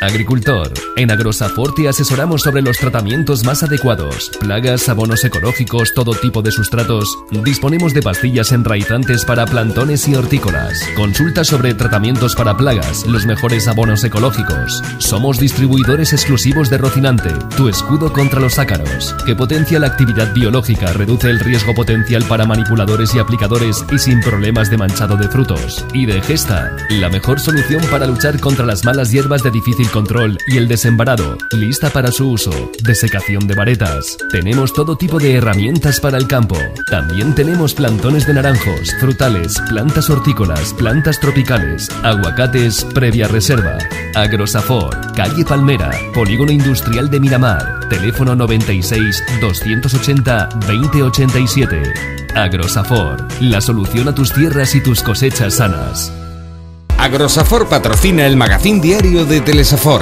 Agricultor. En Agrosafor te asesoramos sobre los tratamientos más adecuados, plagas, abonos ecológicos, todo tipo de sustratos. Disponemos de pastillas enraizantes para plantones y hortícolas. Consulta sobre tratamientos para plagas, los mejores abonos ecológicos. Somos distribuidores exclusivos de Rocinante, tu escudo contra los ácaros, que potencia la actividad biológica, reduce el riesgo potencial para manipuladores y aplicadores y sin problemas de manchado de frutos. Y de Gesta, la mejor solución para luchar contra las malas hierbas de difícil control y el desembarado, lista para su uso. Desecación de varetas. Tenemos todo tipo de herramientas para el campo. También tenemos plantones de naranjos, frutales, plantas hortícolas, plantas tropicales, aguacates previa reserva. Agrosafor, calle Palmera, Polígono Industrial de Miramar, teléfono 96 280 2087. Agrosafor, la solución a tus tierras y tus cosechas sanas. Agrosafor patrocina el magazín diario de Telesafor.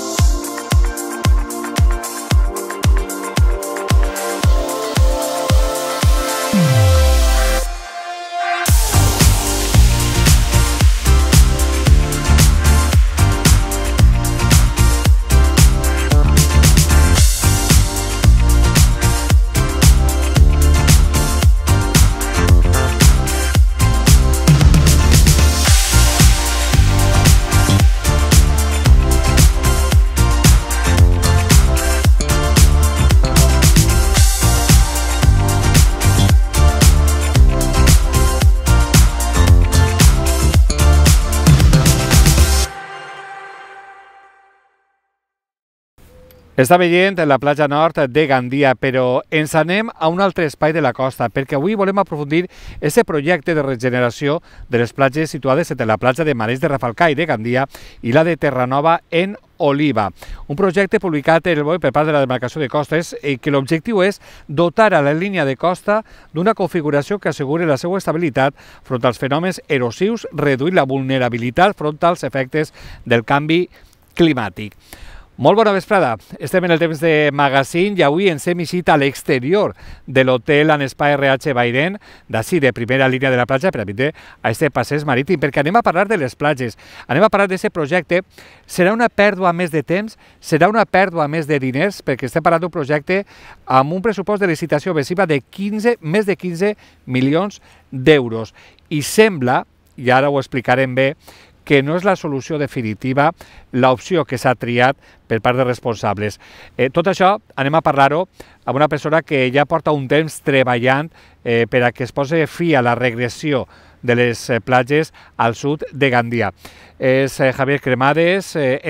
Està veient la platja nord de Gandia, però ens anem a un altre espai de la costa, perquè avui volem aprofundir aquest projecte de regeneració de les platges situades entre la platja de Marès de Rafalcai de Gandia i la de Terranova en Oliva. Un projecte publicat en el BOE per part de la demarcació de costes i que l'objectiu és dotar a la línia de costa d'una configuració que asseguri la seva estabilitat front als fenòmens erosius, reduir la vulnerabilitat front als efectes del canvi climàtic. Molt bona vesprada, estem en el temps de magazín i avui ens hem eixit a l'exterior de l'hotel en Spa RH Bairén, d'ací de primera línia de la platja per a vindre a aquest passeig marítim, perquè anem a parlar de les platges, anem a parlar d'aquest projecte. Serà una pèrdua més de temps, serà una pèrdua més de diners, perquè estem parlant d'un projecte amb un pressupost de licitació massiva de més de 15 milions d'euros. I sembla, i ara ho explicarem bé, que no és la solució definitiva l'opció que s'ha triat per part de responsables. Tot això anem a parlar-ho amb una persona que ja porta un temps treballant per a que es posi fi a la regressió de les platges al sud de Gandia. És Javier Cremades,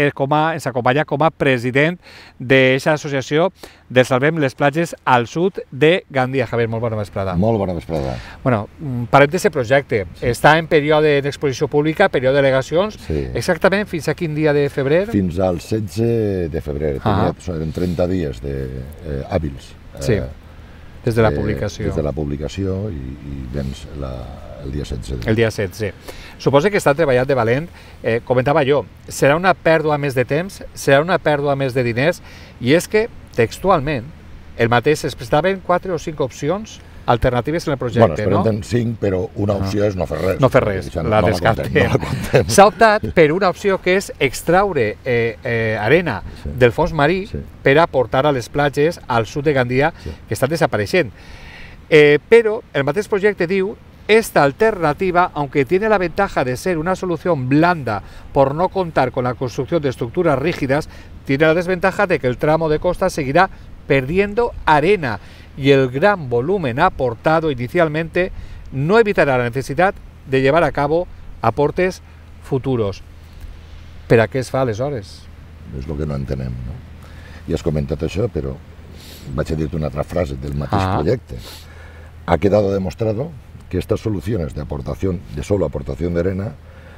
ens acompanya com a president d'aquesta associació de Salvem les platges al sud de Gandia. Javier, molt bona vesprada. Molt bona vesprada. Bueno, parlem d'aquest projecte. Està en període d'exposició pública, període d'al·legacions. Exactament fins a quin dia de febrer? Fins al 16 de febrer. Eren 30 dies hàbils. Sí, des de la publicació. Des de la publicació i vens el dia 16. El dia 16. Suposo que està treballant de valent. Comentava jo, serà una pèrdua més de temps, serà una pèrdua més de diners, i és que, textualment, el mateix es prestaven 4 o 5 opcions alternatives en el projecte, no? Bueno, es presenten 5, però una opció és no fer res. No fer res, la descartem. S'ha optat per una opció que és extraure arena del fons marí per a portar a les platges al sud de Gandia, que estan desapareixent. Pero el mateix projecte diu: esta alternativa, aunque tiene la ventaja de ser una solución blanda por no contar con la construcción de estructuras rígidas, tiene la desventaja de que el tramo de costa seguirá perdiendo arena y el gran volumen aportado inicialmente no evitará la necesidad de llevar a cabo aportes futuros. Per a què es fa aleshores? És el que no entenem, no? Ja has comentat això, però vaig a dir-te una altra frase del mateix projecte. Ha quedado demostrado que estas soluciones de solo aportación de arena,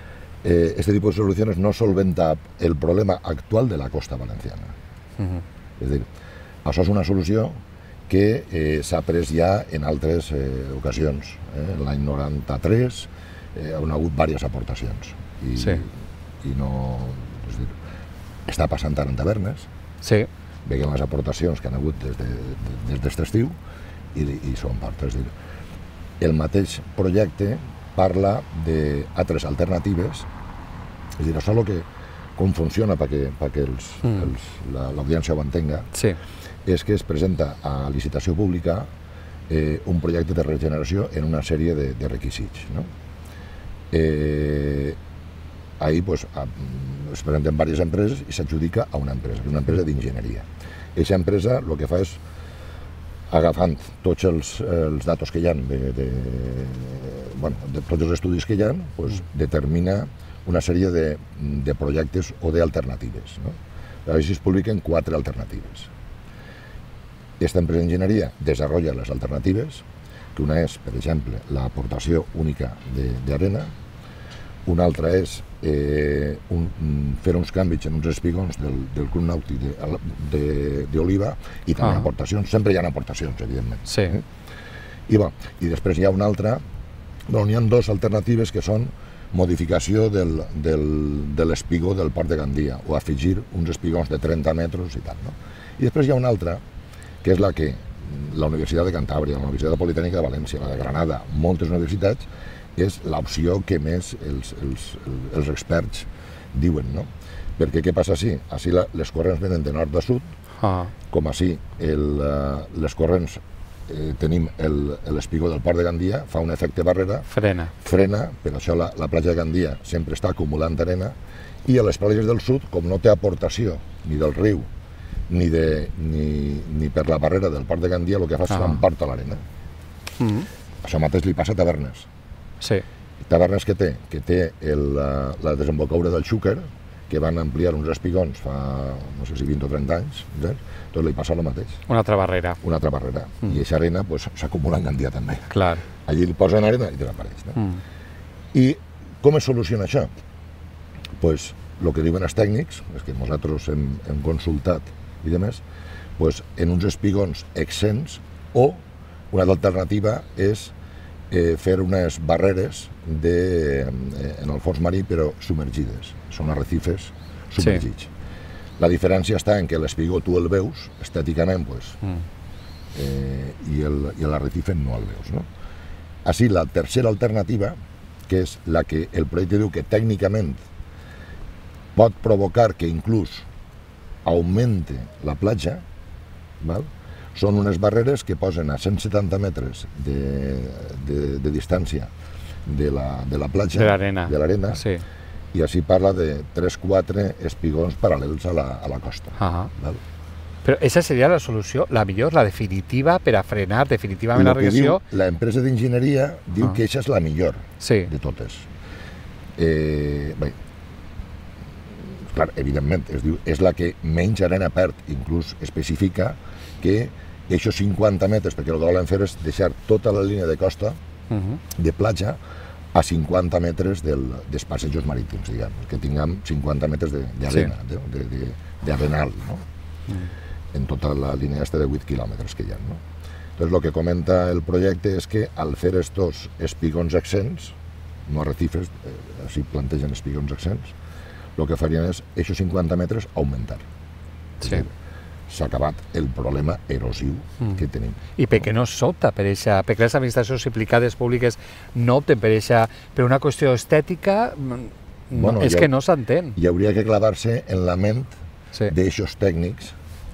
este tipo de soluciones no solventa el problema actual de la costa valenciana. És a dir, això és una solució que s'ha pres ja en altres ocasions. L'any 93 han hagut diverses aportacions i no... Està passant ara en tavernes. Veiem les aportacions que han hagut des d'aquest estiu i són part. És a dir, el mateix projecte parla d'altres alternatives. És a dir, això com funciona perquè l'audiència ho entenga, Sí. és que es presenta a licitació pública un projecte de regeneració en una sèrie de requisits, no? Ahí pues, es presenten diverses empreses i s'adjudica a una empresa d'enginyeria. Aquesta empresa el que fa és, agafant tots els datos que hi ha, de tots els estudis que hi ha, pues, determina una sèrie de projectes o d'alternatives, no? Així es publiquen 4 alternatives. Aquesta empresa d'enginyeria desenvolupa les alternatives, que una és, per exemple, l'aportació única d'arena, una altra és fer uns canvis en uns espigons del Club Nàutic d'Oliva i també aportacions, sempre hi ha aportacions, evidentment. Sí. I després hi ha una altra, hi ha 2 alternatives que són modificació de l'espigó del Port de Gandia o afegir uns espigons de 30 metres i tal, no? I després hi ha una altra, que és la que la Universitat de Cantàbria, la Universitat Politècnica de València, la de Granada, moltes universitats, és l'opció que més els experts diuen, no? Perquè què passa així? Així les corrents venen de nord a sud, com així les corrents tenim l'espigó del Port de Gandia, fa un efecte barrera, frena, per això la platja de Gandia sempre està acumulant arena, i a les platges del sud, com no té aportació ni del riu ni per la barrera del Port de Gandia, el que fa és emporta l'arena. Això mateix li passa a Tavernes. Sí. Tavernes que té la desembocadura del Xúquer, que van ampliar uns espigons fa, no sé si 20 o 30 anys, doncs li passa el mateix. Una altra barrera. Una altra barrera. I aquesta arena s'acumula en Gandia també. Clar. Allí li posen arena i desapareix. I com es soluciona això? Doncs el que diuen els tècnics, és que nosaltres hem consultat i demés, doncs en uns espigons exempts, o una alternativa és fer unes barreres en el fons marí però submergides, són arrecifes submergits. La diferència està en que l'espigó tu el veus estèticament i l'arrecife no el veus, no? Així la tercera alternativa, que és la que el projecte diu que tècnicament pot provocar que inclús augmente la platja, són unes barreres que posen a 170 metres de distància de la platja, de l'arena, i així parla de 3-4 espigons paral·lels a la costa. Però aquesta seria la solució, la millor, la definitiva, per a frenar definitivament la regressió? L'empresa d'enginyeria diu que aquesta és la millor de totes. Bé, clar, evidentment, és la que menys arena perd, inclús especifica que aquests 50 metres, perquè el que volen fer és deixar tota la línia de costa de platja a 50 metres dels passejos marítims, diguem, que tinguem 50 metres d'arena, d'arenal, no? En tota la línia de 8 quilòmetres que hi ha, no? Doncs el que comenta el projecte és que al fer estos espigons exempts, no arrecifes, així plantegen espigons exempts, el que farien és aquests 50 metres augmentar. Sí. S'ha acabat el problema erosiu que tenim. I per què no s'opta per això? Perquè les administracions implicades públiques no opten per una qüestió estètica? És que no s'entén. Hi hauria que clavar-se en la ment d'aixos tècnics,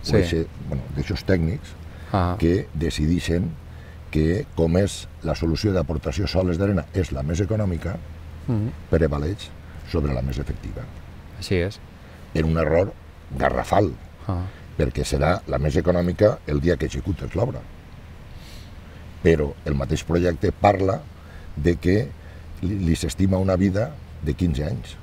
que decideixen que, com és la solució d'aportació soles d'arena és la més econòmica, prevaleix sobre la més efectiva. Així és. En un error garrafal, perquè serà la més econòmica el dia que executes l'obra. Però el mateix projecte parla de que li s'estima una vida de 15 anys.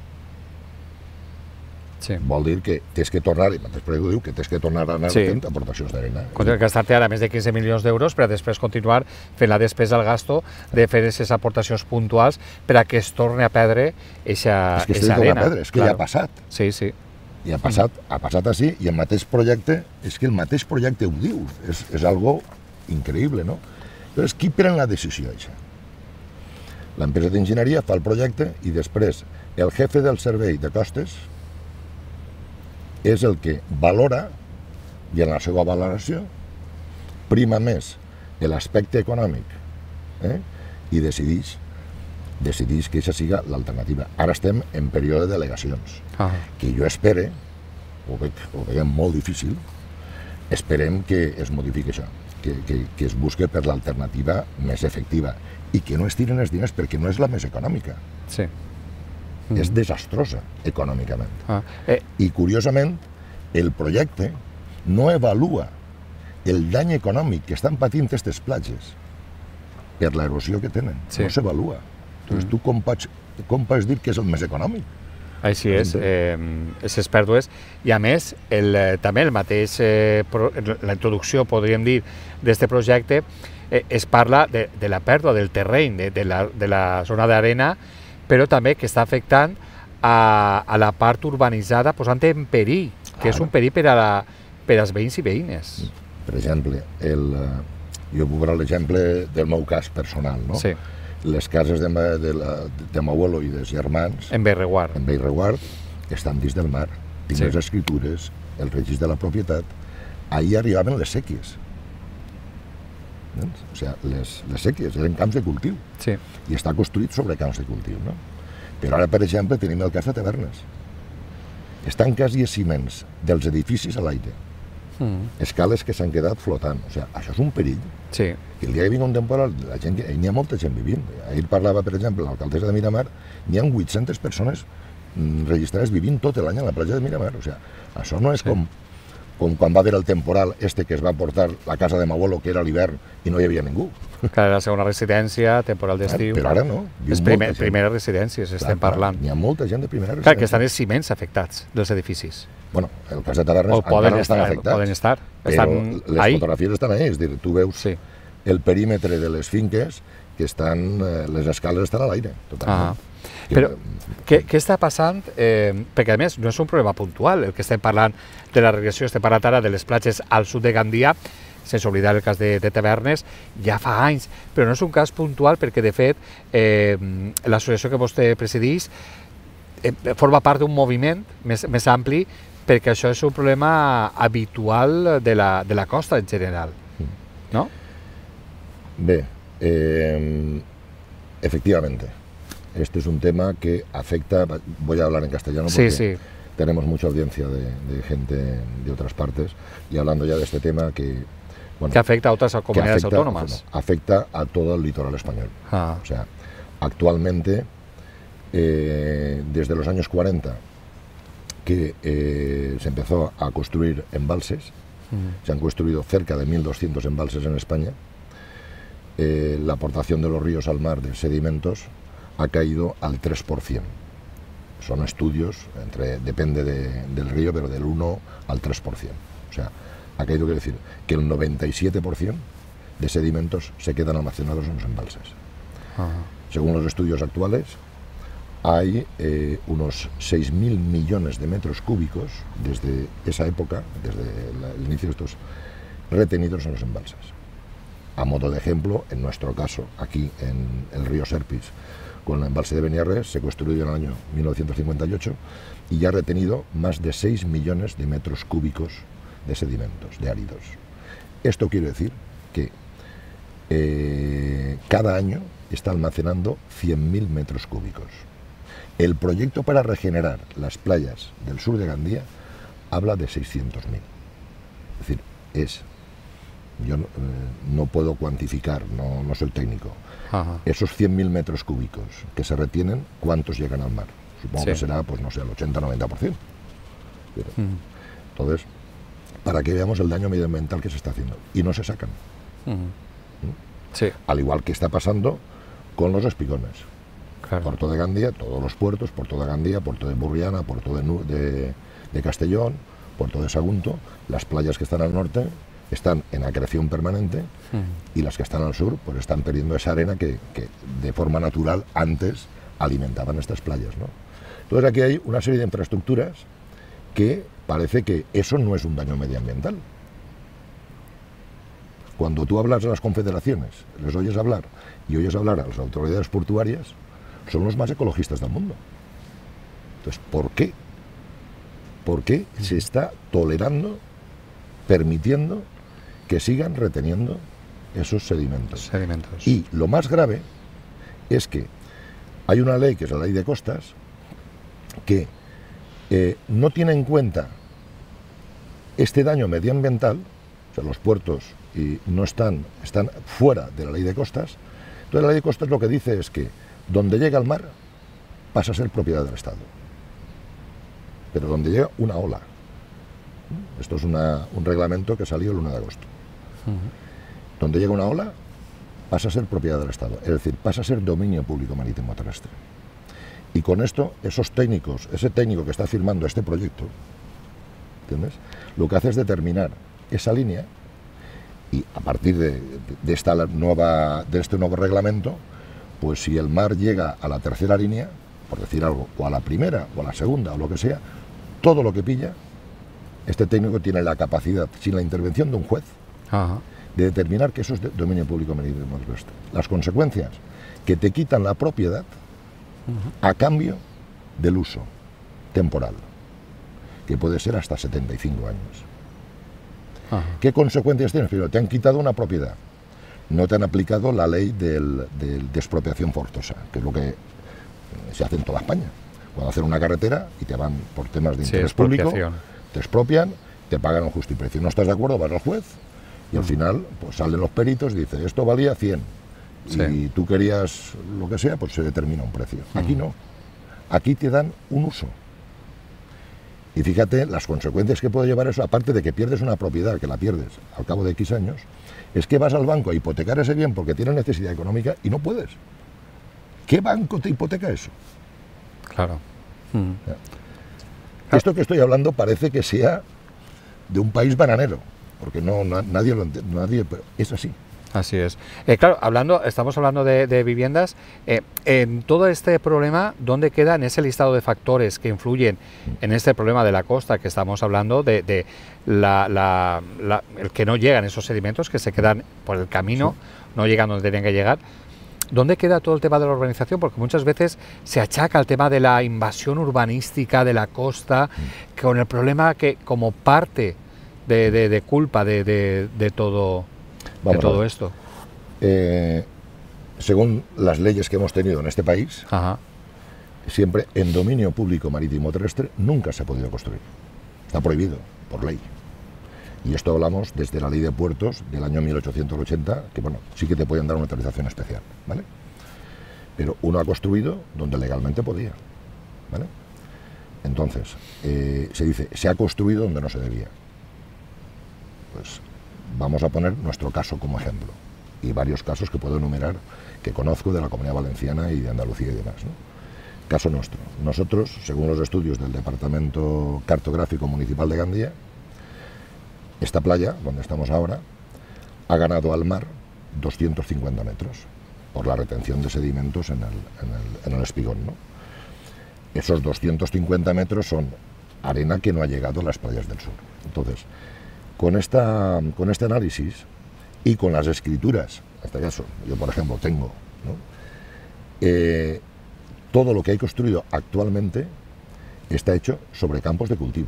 Vol dir que tens que tornar, el mateix projecte diu que tens que tornar a anar fent aportacions d'arena. Gastar-te ara més de 15 milions d'euros per a després continuar fent la despesa al gasto de fer aquestes aportacions puntuals per a que es torni a perdre aquesta arena. És que ja ha passat. Sí, sí. I ha passat així, i el mateix projecte, és que el mateix projecte ho diu, és algo increïble, no? Però qui pren la decisió, això? L'empresa d'enginyeria fa el projecte i després el jefe del servei de costes és el que valora, i en la seva valoració prima més l'aspecte econòmic i decideix decidís que aquesta siga l'alternativa. Ara estem en període de delegacions, que jo espere, ho veiem molt difícil, esperem que es modifiqui això, que es busque per l'alternativa més efectiva i que no es tiren els diners perquè no és la més econòmica. Sí. És desastrosa econòmicament. I curiosament, el projecte no evalua el dany econòmic que estan patint aquestes platges per l'erosió que tenen. No s'avalua. Doncs tu com pots dir que és el més econòmic? Així és, aquestes pèrdues, i a més, també el mateix, la introducció, podríem dir, d'aquest projecte, es parla de la pèrdua del terreny, de la zona d'arena, però també que està afectant a la part urbanitzada, posant en perill, que és un perill per als veïns i veïnes. Per exemple, jo puc posar l'exemple del meu cas personal, no? Sí. Les cases de meu abuelo i dels germans en Bellreguard estan dins del mar. Tinc les escritures, el registre de la propietat. Ahir arribaven les sèquies. O sigui, les sèquies eren camps de cultiu. I està construït sobre camps de cultiu, no? Però ara, per exemple, tenim el cas de Tavernes. Estan quasi ciments dels edificis a l'aire. Escales que s'han quedat flotant. O sigui, això és un perill. Que el dia que vingui un temporal, n'hi ha molta gent vivint. Ahir parlava, per exemple, l'alcaldessa de Miramar, n'hi ha 800 persones registrades vivint tot l'any a la platja de Miramar. O sigui, això no és com quan va haver el temporal que es va portar la casa de Mabuelo, que era l'hivern i no hi havia ningú. Que era la segona residència, temporal d'estiu. Però ara no. Les primeres residències estem parlant. N'hi ha molta gent de primera residència. Clar, que estan els ciments afectats dels edificis. Bueno, el cas de Tavernes encara no estan afectats. Poden estar. Però les fotografies estan ahí, és dir, tu veus el perímetre de les finques que estan, les escales estan a l'aire, totalment. Però què està passant? Perquè a més no és un problema puntual, el que estem parlant de la regressió, estem parlant ara de les platges al sud de Gandia, sense oblidar el cas de Tavernes, ja fa anys, però no és un cas puntual perquè de fet l'associació que vostè presideix forma part d'un moviment més ampli, perquè això és un problema habitual de la costa en general, ¿no? Bé, efectivamente, este es un tema que afecta, voy a hablar en castellano porque tenemos mucha audiencia de gente de otras partes, y hablando ya de este tema que afecta a otras comunidades autónomas. Afecta a todo el litoral español. O sea, actualmente, desde los años 40, que se empezó a construir embalses, se han construido cerca de 1.200 embalses en España, la aportación de los ríos al mar de sedimentos ha caído al 3%. Son estudios, depende del río, pero del 1 al 3%. O sea, ha caído, quiere decir, que el 97% de sedimentos se quedan almacenados en los embalses. Según los estudios actuales, hay unos 6.000 millones de metros cúbicos desde esa época, desde el inicio de estos, retenidos en los embalses. A modo de ejemplo, en nuestro caso, aquí en el río Serpis, con el embalse de Beniarrés, se construyó en el año 1958 y ya ha retenido más de 6 millones de metros cúbicos de sedimentos, de áridos. Esto quiere decir que cada año está almacenando 100.000 metros cúbicos. El proyecto para regenerar las playas del sur de Gandía habla de 600.000. Es decir, yo no puedo cuantificar, no soy técnico. Esos 100.000 metros cúbicos que se retienen, ¿cuántos llegan al mar? Supongo que será, pues no sé, el 80-90%. Entonces, para que veamos el daño medioambiental que se está haciendo. Y no se sacan. Al igual que está pasando con los espigones. Puerto de Gandía, todos los puertos, Puerto de Gandía, Puerto de Burriana, Puerto de Castellón, Puerto de Sagunto, las playas que están al norte están en acreción permanente y las que están al sur pues están perdiendo esa arena que de forma natural antes alimentaban estas playas, ¿no? Entonces aquí hay una serie de infraestructuras que parece que eso no es un daño medioambiental. Cuando tú hablas a las confederaciones, les oyes hablar y oyes hablar a las autoridades portuarias, son los más ecologistas del mundo. Entonces, ¿por qué? ¿Por qué se está tolerando, permitiendo que sigan reteniendo esos sedimentos? Y lo más grave es que Hay una ley, que es la ley de costas, que no tiene en cuenta este daño medioambiental, o sea, los puertos no están fuera de la ley de costas. Entonces la ley de costas lo que dice es que donde llega el mar pasa a ser propiedad del Estado, pero donde llega una ola. Esto es un reglamento que salió el 1 de agosto. Donde llega una ola pasa a ser propiedad del Estado, es decir, pasa a ser dominio público marítimo terrestre. Y con esto, ese técnico que está firmando este proyecto, ¿entiendes?, lo que hace es determinar esa línea, y a partir de este nuevo reglamento, pues si el mar llega a la tercera línea, por decir algo, o a la primera, o a la segunda, o lo que sea, todo lo que pilla, este técnico tiene la capacidad, sin la intervención de un juez, de determinar que eso es de dominio público marítimo terrestre. Las consecuencias, que te quitan la propiedad a cambio del uso temporal, que puede ser hasta 75 años. ¿Qué consecuencias tienes? Primero, te han quitado una propiedad, no te han aplicado la ley de expropiación forzosa, que es lo que se hace en toda España. Cuando hacen una carretera y te van por temas de interés público, te expropian, te pagan un justiprecio. No estás de acuerdo, vas al juez y al final pues salen los peritos y dicen, esto valía 100. Y tú querías lo que sea, pues se determina un precio. Aquí no. Aquí te dan un uso. Y fíjate las consecuencias que puede llevar eso, aparte de que pierdes una propiedad, que la pierdes al cabo de X años, es que vas al banco a hipotecar ese bien porque tienes necesidad económica y no puedes. ¿Qué banco te hipoteca eso? Claro. Esto que estoy hablando parece que sea de un país bananero, porque nadie lo entiende, pero es así. Así es. Claro, estamos hablando de viviendas. En todo este problema, ¿dónde queda en ese listado de factores que influyen en este problema de la costa que estamos hablando, de el que no llegan esos sedimentos, que se quedan por el camino, no llegan donde tienen que llegar? ¿Dónde queda todo el tema de la urbanización? Porque muchas veces se achaca el tema de la invasión urbanística de la costa, con el problema que como parte de culpa de todo esto. Según las leyes que hemos tenido en este país, siempre en dominio público marítimo terrestre nunca se ha podido construir. Está prohibido por ley. Y esto hablamos desde la ley de puertos del año 1880, que bueno, sí que te pueden dar una autorización especial, ¿vale? Pero uno ha construido donde legalmente podía, ¿vale? Entonces, se dice, se ha construido donde no se debía. Pues vamos a poner nuestro caso como ejemplo, y varios casos que puedo enumerar, que conozco de la Comunidad Valenciana y de Andalucía y demás, ¿no? Caso nuestro. Nosotros, según los estudios del Departamento Cartográfico Municipal de Gandía, esta playa, donde estamos ahora, ha ganado al mar 250 metros por la retención de sedimentos en el espigón, ¿no? Esos 250 metros son arena que no ha llegado a las playas del sur. Entonces, con este análisis y con las escrituras, en este caso, yo por ejemplo tengo, ¿no?, todo lo que hay construido actualmente está hecho sobre campos de cultivo.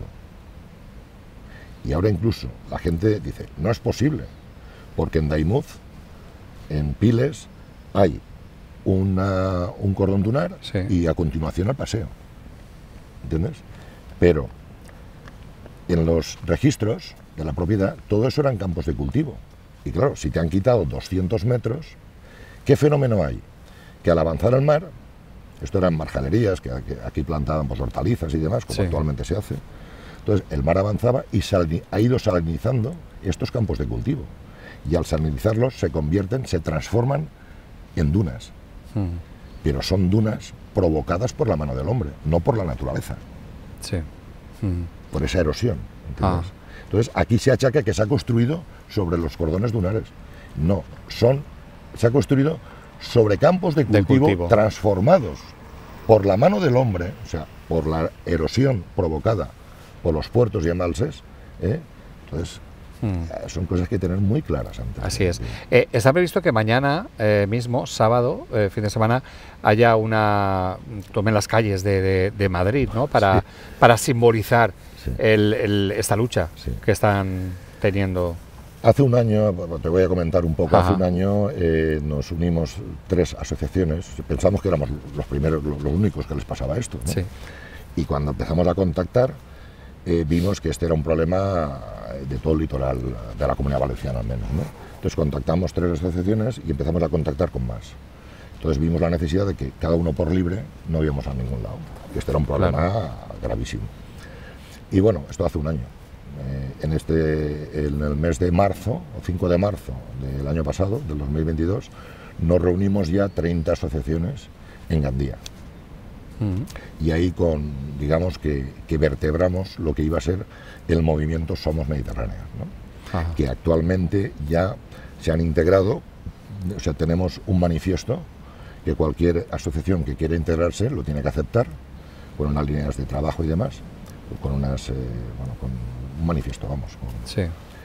Y ahora incluso la gente dice, no es posible, porque en Daimuz, en Piles, hay un cordón dunar y a continuación el paseo. ¿Entiendes? Pero en los registros de la propiedad, todo eso eran campos de cultivo. Y claro, si te han quitado 200 metros, ¿qué fenómeno hay? Que al avanzar al mar, esto eran marjalerías, que aquí plantaban pues, hortalizas y demás, como actualmente se hace. Entonces el mar avanzaba y ha ido salinizando estos campos de cultivo. Y al salinizarlos se transforman en dunas. Pero son dunas provocadas por la mano del hombre, no por la naturaleza. Por esa erosión. Entonces aquí se achaca que se ha construido sobre los cordones dunares. No, se ha construido sobre campos de cultivo transformados por la mano del hombre, o sea, por la erosión provocada por los puertos y embalses. Entonces, son cosas que tener muy claras antes. Así es. Está previsto que mañana mismo, sábado, fin de semana, haya tomen las calles de Madrid, ¿no?, para simbolizar esta lucha que están teniendo Hace un año, te voy a comentar un poco, Ajá. hace un año nos unimos 3 asociaciones, pensamos que éramos los primeros, los únicos que les pasaba esto, ¿no? Sí. Y cuando empezamos a contactar, vimos que este era un problema de todo el litoral de la Comunidad Valenciana al menos, ¿no? Entonces contactamos 3 asociaciones y empezamos a contactar con más. Entonces vimos la necesidad de que cada uno por libre no íbamos a ningún lado. Y este era un problema gravísimo. Y bueno, esto hace un año. En el mes de marzo, o 5 de marzo del año pasado, del 2022, nos reunimos ya 30 asociaciones en Gandía. Y ahí digamos que vertebramos lo que iba a ser el movimiento Somos Mediterráneos, ¿no? Que actualmente ya se han integrado, o sea, tenemos un manifiesto que cualquier asociación que quiera integrarse lo tiene que aceptar, con unas líneas de trabajo y demás, con con un manifiesto, vamos. Sí.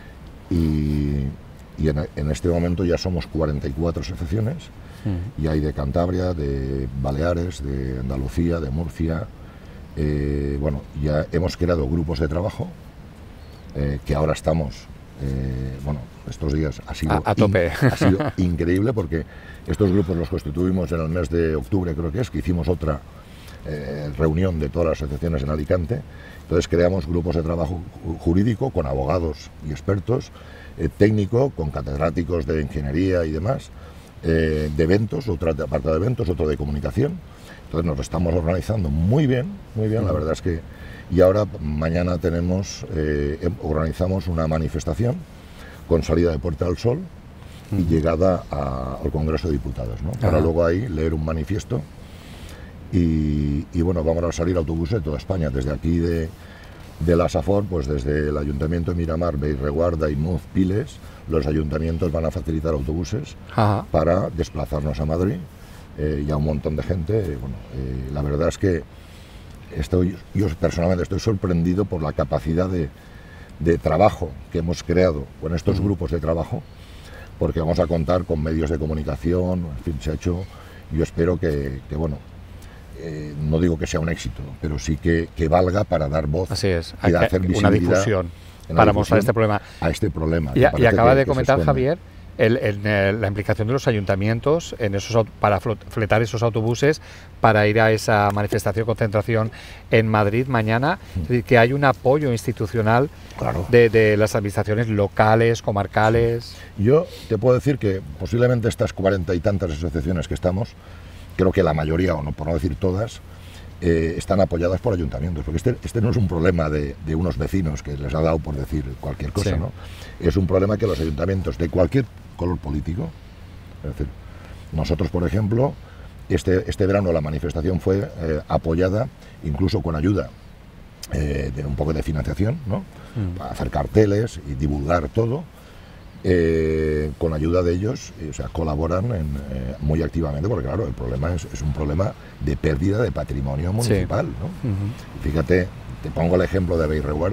Y en este momento ya somos 44 asociaciones, y hay de Cantabria, de Baleares, de Andalucía, de Murcia. Bueno, ya hemos creado grupos de trabajo, que ahora estamos, bueno, estos días ha sido a tope. Ha sido increíble, porque estos grupos los constituimos en el mes de octubre, creo que hicimos otra reunión de todas las asociaciones en Alicante. Entonces creamos grupos de trabajo jurídico con abogados y expertos, técnico con catedráticos de ingeniería y demás, de eventos, otra parte de eventos, otro de comunicación. Entonces nos estamos organizando muy bien, la verdad es que. Y ahora mañana organizamos una manifestación con salida de Puerta del Sol y llegada al Congreso de Diputados, ¿no? Para luego ahí leer un manifiesto. Y bueno, vamos a salir autobuses de toda España, desde aquí de la SAFOR, pues desde el Ayuntamiento de Miramar, Beirreguarda, Daimús, Piles. Los ayuntamientos van a facilitar autobuses para desplazarnos a Madrid, y a un montón de gente. Bueno, la verdad es que yo personalmente estoy sorprendido por la capacidad de trabajo que hemos creado con estos grupos de trabajo, porque vamos a contar con medios de comunicación, en fin, se ha hecho. Yo espero que bueno, no digo que sea un éxito, pero sí que valga para dar voz. Así es, y hacer una difusión para mostrar este problema. A este problema. Y acaba de comentar Javier la implicación de los ayuntamientos para fletar esos autobuses para ir a esa manifestación, concentración en Madrid mañana. Es decir, que hay un apoyo institucional de las administraciones locales, comarcales. Yo te puedo decir que posiblemente estas 40 y tantas asociaciones que estamos, creo que la mayoría, o no, por no decir todas, están apoyadas por ayuntamientos, porque este no es un problema de unos vecinos que les ha dado por decir cualquier cosa, ¿no? Es un problema que los ayuntamientos de cualquier color político, es decir, nosotros, por ejemplo, este verano la manifestación fue apoyada, incluso con ayuda de un poco de financiación, ¿no? Para hacer carteles y divulgar todo. Con ayuda de ellos, o sea, colaboran muy activamente, porque claro, el problema es un problema de pérdida de patrimonio municipal, ¿no? Fíjate, te pongo el ejemplo de Beirreguard,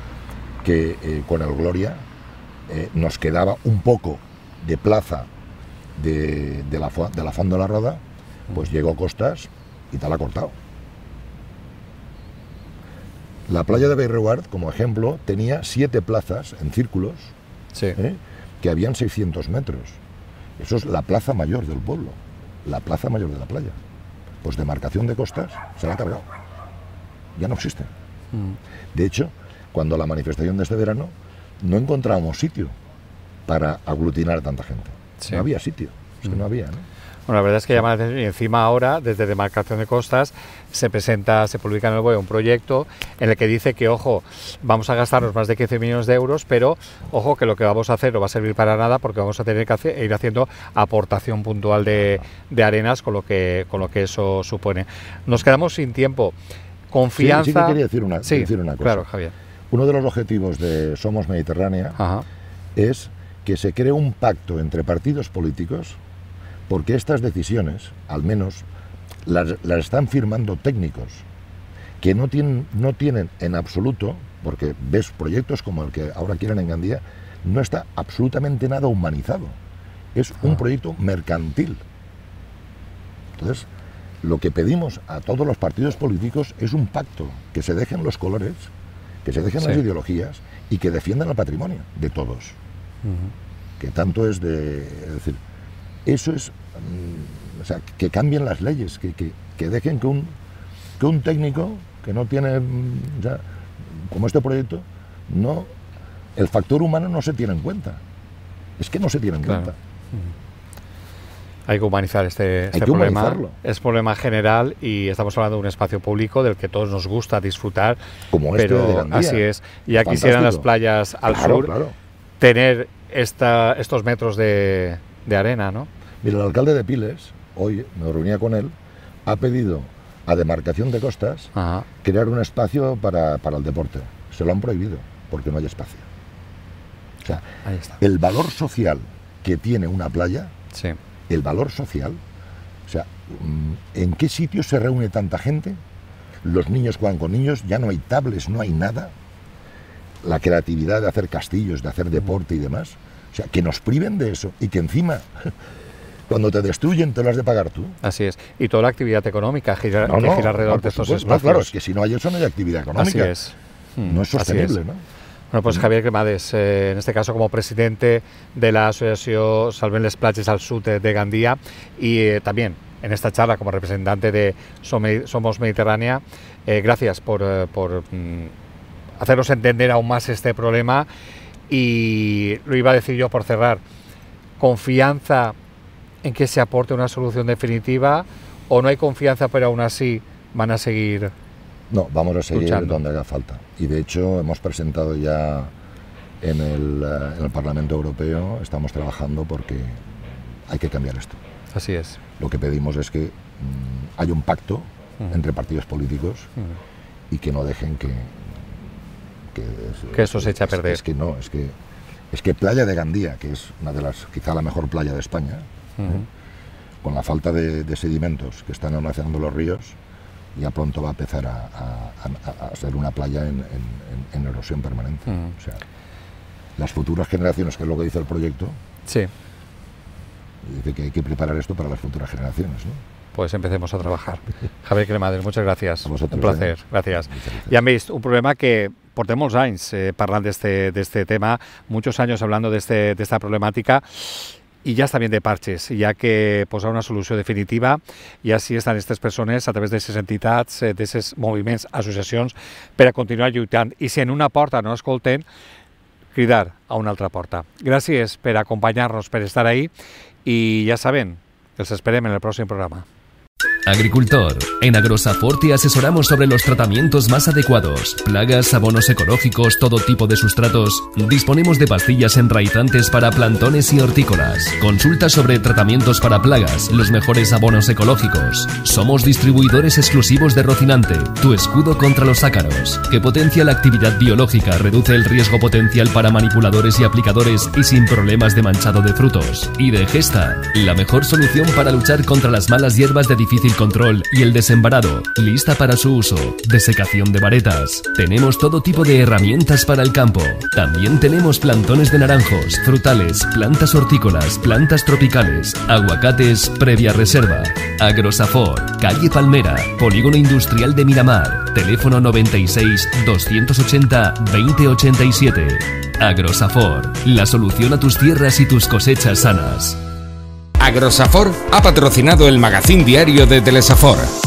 que con el Gloria nos quedaba un poco de plaza de la Font de la Roda, pues llegó Costas y te la ha cortado. La playa de Beirreguard, como ejemplo, tenía 7 plazas en círculos, que habían 600 metros. Eso es la plaza mayor del pueblo, la plaza mayor de la playa. Pues demarcación de Costas se la ha cargado. Ya no existe. De hecho, cuando la manifestación de este verano, no encontrábamos sitio para aglutinar a tanta gente. No había sitio, es que no había, ¿no? Bueno, la verdad es que llama la atención, y encima ahora, desde Demarcación de Costas, se publica en el BOE un proyecto en el que dice que, ojo, vamos a gastarnos más de 15 millones de euros, pero, ojo, que lo que vamos a hacer no va a servir para nada, porque vamos a tener que ir haciendo aportación puntual de arenas, con lo que eso supone. Nos quedamos sin tiempo. Confianza... Sí que quería decir una cosa. Claro, Javier. Uno de los objetivos de Somos Mediterránea es que se cree un pacto entre partidos políticos, porque estas decisiones, al menos, las están firmando técnicos que no tienen en absoluto, porque ves proyectos como el que ahora quieren en Gandía, no está absolutamente nada humanizado. Es un proyecto mercantil. Entonces, lo que pedimos a todos los partidos políticos es un pacto, que se dejen los colores, que se dejen las ideologías y que defiendan el patrimonio de todos. que tanto es decir, eso es, o sea, que cambien las leyes, que dejen que un técnico que no tiene, o sea, como este proyecto, no, el factor humano no se tiene en cuenta. Es que no se tiene en cuenta. Hay que humanizar este problema. Es problema general y estamos hablando de un espacio público del que todos nos gusta disfrutar. Como pero de Gandía. Así es. Ya quisieran las playas al sur tener estos metros de arena, ¿no? Mira, el alcalde de Piles, hoy me reunía con él, ha pedido a Demarcación de Costas crear un espacio para el deporte. Se lo han prohibido porque no hay espacio. O sea, ahí está. El valor social que tiene una playa, sí. El valor social, o sea, ¿en qué sitios se reúne tanta gente? Los niños juegan con niños, ya no hay tablets, no hay nada. La creatividad de hacer castillos, de hacer deporte y demás. O sea, que nos priven de eso y que encima, cuando te destruyen, te lo has de pagar tú. Así es. Y toda la actividad económica gira alrededor de estos espacios. Claro, es que si no hay eso, no hay actividad económica. Así es. No es sostenible, ¿no? Bueno, pues Javier Cremades, en este caso como presidente de la Asociación Salvem les Platges al Sud de Gandía y también en esta charla como representante de Somos Mediterránea, gracias por hacernos entender aún más este problema y lo iba a decir yo por cerrar, confianza en que se aporte una solución definitiva o no hay confianza pero aún así van a seguir. No, vamos a seguir luchando donde haga falta. Y de hecho hemos presentado ya en el Parlamento Europeo, estamos trabajando porque hay que cambiar esto. Así es. Lo que pedimos es que haya un pacto entre partidos políticos y que no dejen que eso se eche a perder. Es que Playa de Gandía, que es una de las, quizá la mejor playa de España, con la falta de sedimentos que están almacenando los ríos, ya pronto va a empezar a ser una playa en erosión permanente. O sea, las futuras generaciones, que es lo que dice el proyecto, sí. Dice que hay que preparar esto para las futuras generaciones, ¿no? Pues empecemos a trabajar. Javier Cremades, muchas gràcies. A vosaltres, un placer, gràcies. Ja han vist, un problema que portem molts anys parlant d'este tema, muchos años hablando de esta problemática, y ya está bien de parches, ya que posar una solució definitiva, i així estan aquestes persones a través d'aquestes entitats, d'aquests moviments, associacions, per a continuar lluitant. I si en una porta no escolten, cridar a una altra porta. Gràcies per acompanyar-nos, per estar ahí, i ja saben, els esperem en el pròxim programa. Agricultor, en Agrosafor te asesoramos sobre los tratamientos más adecuados, plagas, abonos ecológicos, todo tipo de sustratos. Disponemos de pastillas enraizantes para plantones y hortícolas. Consulta sobre tratamientos para plagas, los mejores abonos ecológicos. Somos distribuidores exclusivos de Rocinante, tu escudo contra los ácaros, que potencia la actividad biológica, reduce el riesgo potencial para manipuladores y aplicadores y sin problemas de manchado de frutos. Y de Gesta, la mejor solución para luchar contra las malas hierbas de difícil control y el desembarado, lista para su uso, desecación de varetas. Tenemos todo tipo de herramientas para el campo. También tenemos plantones de naranjos, frutales, plantas hortícolas, plantas tropicales, aguacates previa reserva. Agrosafor, calle Palmera, Polígono Industrial de Miramar, teléfono 96 280 2087. Agrosafor, la solución a tus tierras y tus cosechas sanas. Agrosafor ha patrocinado el magazín diario de Telesafor.